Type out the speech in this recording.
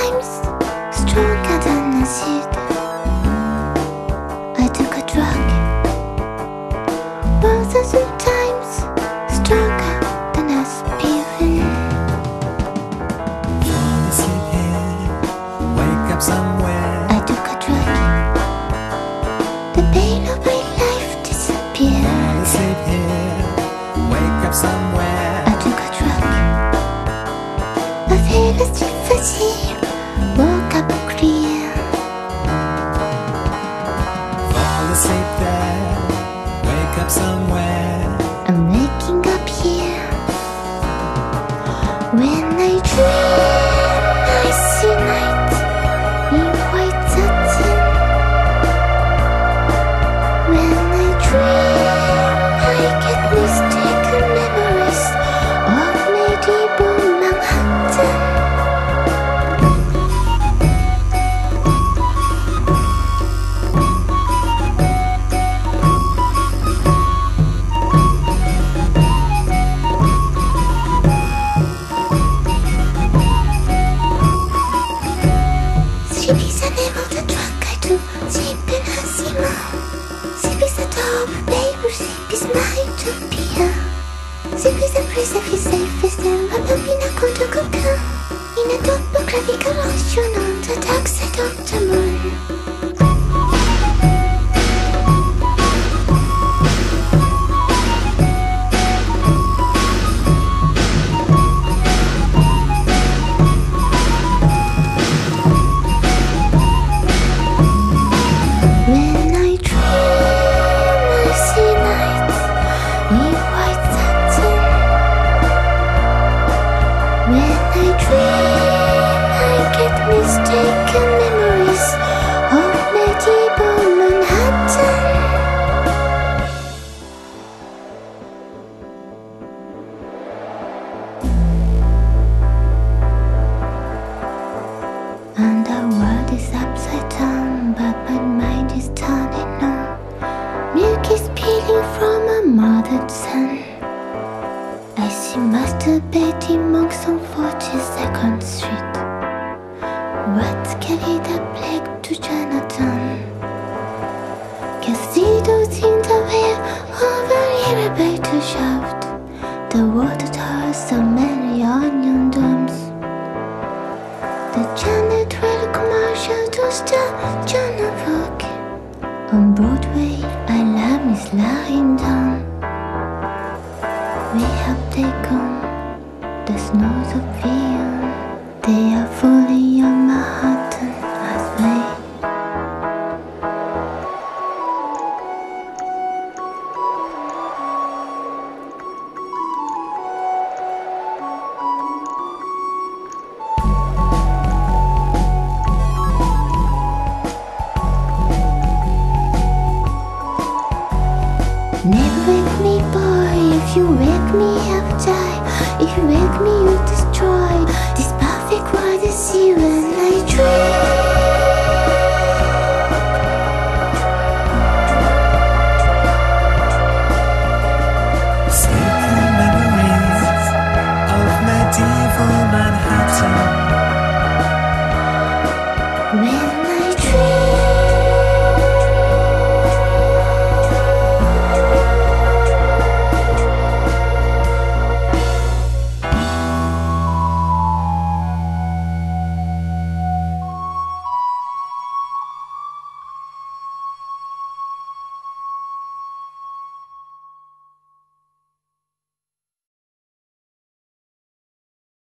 times stronger than acid. I took a drug 1,000 times stronger than aspirin. Fall asleep here, wake up somewhere. I took a drug, the pain of my life disappeared. Fall asleep here, wake up somewhere. I took a drug, I fell asleep asleep, woke up clear. Fall asleep there, wake up somewhere. I'm waking up here. When I dream, I see night in white satin. When I dream, I get mistaken memories of medieval Manhattan. Sleep is the name of the drug I do. Sleep in a zero. Sleep is the top, baby. Sleep is my utopia. Sleep is the place I feel safest and I'm up in a cocoon. In a topographical ocean on the dark side of the moon. When I dream, I see night in white satin. When I dream, I get mistaken memories of medieval Manhattan. And the world is upside down, but my mind is turning on. Milk is peeling from a mothered son. I see masturbating monks on 42nd Street. Rats carry the plague to Chinatown. Casinos in the way of an elevator shaft. The water towers so many onion domes. The Channel 12 commercial to start John of Arc. On Broadway, a lamb is lying down. We have taken the snows of Vion. They are falling on Manhattan as we. Never wake me, boy. If you wake me, I've died. If you wake me, you destroy this perfect world I see when I dream.